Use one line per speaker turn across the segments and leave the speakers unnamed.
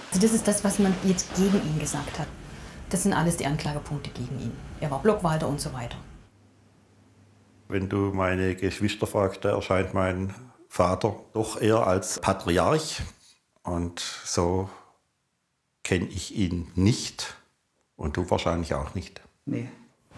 Also das ist das, was man jetzt gegen ihn gesagt hat. Das sind alles die Anklagepunkte gegen ihn. Er war Blockwalter und so weiter.
Wenn du meine Geschwister fragst, da erscheint mein Vater doch eher als Patriarch. Und so kenne ich ihn nicht. Und du wahrscheinlich auch nicht.
Nee.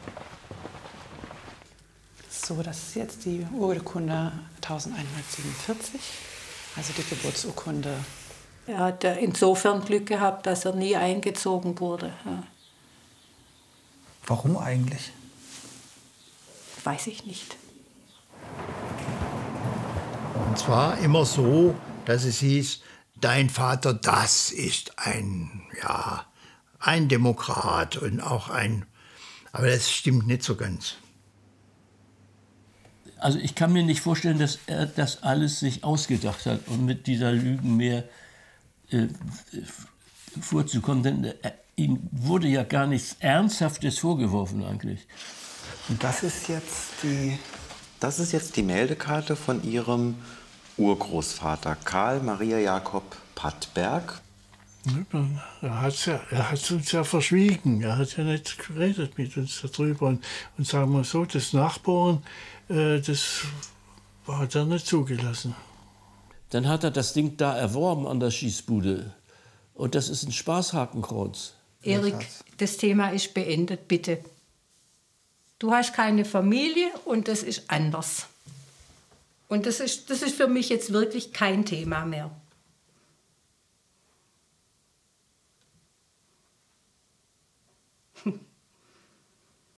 So, das ist jetzt die Urkunde 1147, also die Geburtsurkunde.
Er hat insofern Glück gehabt, dass er nie eingezogen wurde. Ja.
Warum eigentlich?
Weiß ich nicht.
Und zwar immer so, dass es hieß, dein Vater, das ist ein Demokrat und auch aber das stimmt nicht so ganz.
Also ich kann mir nicht vorstellen, dass er das alles sich ausgedacht hat und mit dieser Lügen mehr vorzukommen. Denn ihm wurde ja gar nichts Ernsthaftes vorgeworfen eigentlich.
Und das ist
jetzt die Meldekarte von Ihrem Urgroßvater Karl Maria Jakob Pattberg.
Er hat uns ja verschwiegen. Er hat ja nicht geredet mit uns darüber. Und sagen wir so, das Nachbohren, das hat er nicht zugelassen.
Dann hat er das Ding da erworben an der Schießbude. Und das ist ein Spaßhakenkreuz.
Erik, das Thema ist beendet, bitte. Du hast keine Familie und das ist anders. Und das ist für mich jetzt wirklich kein Thema mehr.